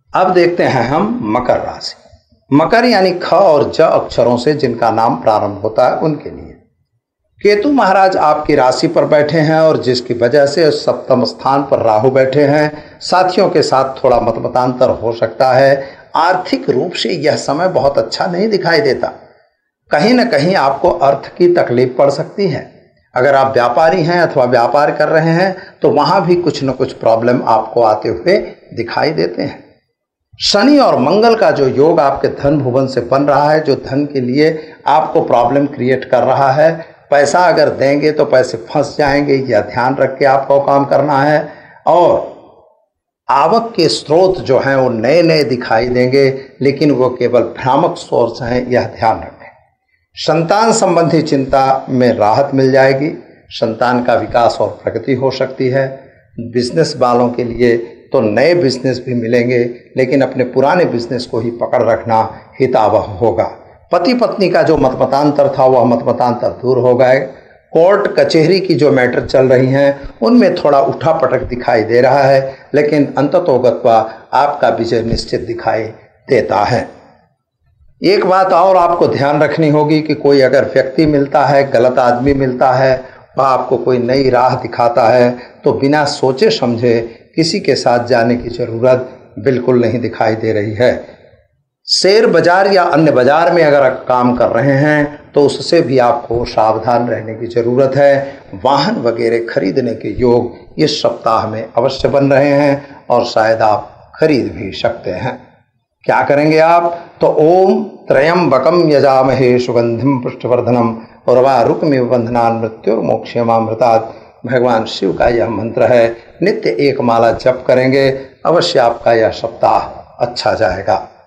अब देखते हैं हम मकर राशि। मकर यानी ख और ज अक्षरों से जिनका नाम प्रारंभ होता है उनके लिए केतु महाराज आपकी राशि पर बैठे हैं और जिसकी वजह से सप्तम स्थान पर राहु बैठे हैं। साथियों के साथ थोड़ा मतमतांतर हो सकता है। आर्थिक रूप से यह समय बहुत अच्छा नहीं दिखाई देता। कहीं न कहीं आपको अर्थ की तकलीफ पड़ सकती है। अगर आप व्यापारी हैं अथवा व्यापार कर रहे हैं तो वहां भी कुछ न कुछ प्रॉब्लम आपको आते हुए दिखाई देते हैं। शनि और मंगल का जो योग आपके धन भुवन से बन रहा है, जो धन के लिए आपको प्रॉब्लम क्रिएट कर रहा है, पैसा अगर देंगे तो पैसे फंस जाएंगे, यह ध्यान रख के आपको काम करना है। और आवक के स्रोत जो हैं वो नए नए दिखाई देंगे, लेकिन वो केवल भ्रामक सोर्स हैं, यह ध्यान रखें। संतान संबंधी चिंता में राहत मिल जाएगी। संतान का विकास और प्रगति हो सकती है। बिजनेस वालों के लिए तो नए बिजनेस भी मिलेंगे, लेकिन अपने पुराने बिजनेस को ही पकड़ रखना हितावह होगा। पति पत्नी का जो मतमतांतर था वह मतमतांतर दूर हो गए। कोर्ट कचहरी की जो मैटर चल रही हैं उनमें थोड़ा उठापटक दिखाई दे रहा है, लेकिन अंततोगत्वा आपका विजय निश्चित दिखाई देता है। एक बात और आपको ध्यान रखनी होगी कि कोई अगर व्यक्ति मिलता है, गलत आदमी मिलता है, वह आपको कोई नई राह दिखाता है तो बिना सोचे समझे किसी के साथ जाने की जरूरत बिल्कुल नहीं दिखाई दे रही है। शेयर बाजार या अन्य बाजार में अगर आप काम कर रहे हैं तो उससे भी आपको सावधान रहने की जरूरत है। वाहन वगैरह खरीदने के योग इस सप्ताह में अवश्य बन रहे हैं और शायद आप खरीद भी सकते हैं। क्या करेंगे आप? तो ओम त्र्यंबकम यजामहे सुगंधिम पुष्टवर्धनम उर्वारुकमिव बंधनान् मृत्युर्मोक्षयमामृतात्, भगवान शिव का यह मंत्र है। नित्य एक माला जप करेंगे, अवश्य आपका यह सप्ताह अच्छा जाएगा।